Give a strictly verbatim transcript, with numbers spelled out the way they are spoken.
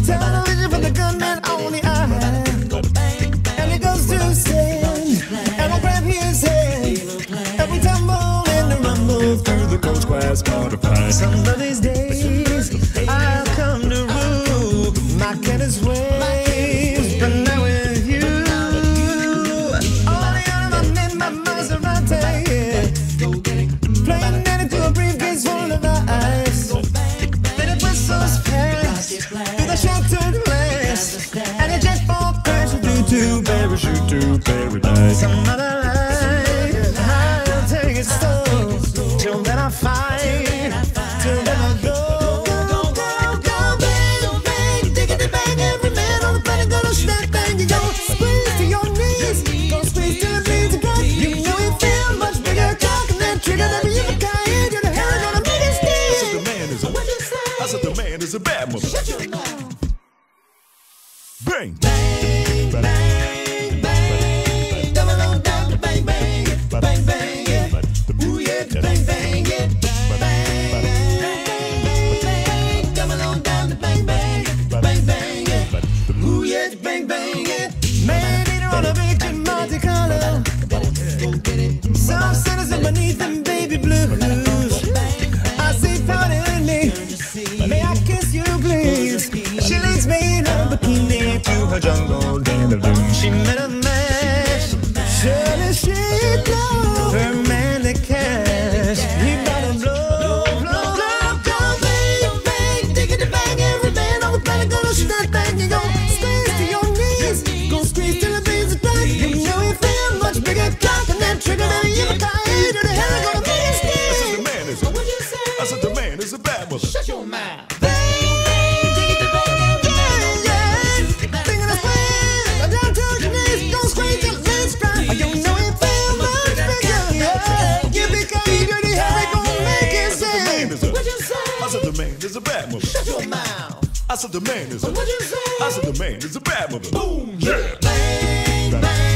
Television for the gunman on the eye. And it goes to sing. And I'll grab his head. And we tumble and the rumble through the coach class modified. Some of these days I'll come to rule my careless ways, but not with you. All the other men in my Maserati, playing that into a briefcase full of ice. Then it whistles past through the shattered glass, and a jet ball crashes through to parachute to paradise. Some other life I'll take it slow till then I fight, till then I go. Is a bad mother. Shut your mouth. Bang. Bang, bang, bang. Double on down to bang, bang. Bang, bang, yeah. Ooh, yeah, bang, bang, yeah. Bang, bang, bang. Double on down to bang, bang. Bang, bang, yeah. Ooh, yeah, bang, bang, yeah. Man eater on a big Monte Carlo. Some citizen beneath them baby blues. I see powder in me. May I kiss you, please? She leads me in her bikini to her jungle dandelion. She met a match. Surely she knows her man the cash. He better blow, blow, blow, go, bang, bang, diggity bang. Every man on the planet gonna shoot that thing. You gon' squeeze to your knees, gon' squeeze till the beans are done. You know you feel much bigger cock and that trigger than you ever got. To the hell gonna make it sneeze. I said the man is a, What'd you say? I said the man is a bad mother. Shut your mouth. Bang, bang, diggity bang, yeah, yeah. Thinking of swing, down to your knees, don't squeeze till the legs dry. You know it feel much bigger, yeah. You become dirty, Harry gon' make it sing. What'd you say? I said the man is a bad mother. Shut your mouth. I said the man is a. What'd you say? I said the man is a bad mother. Boom, yeah. bang, bang.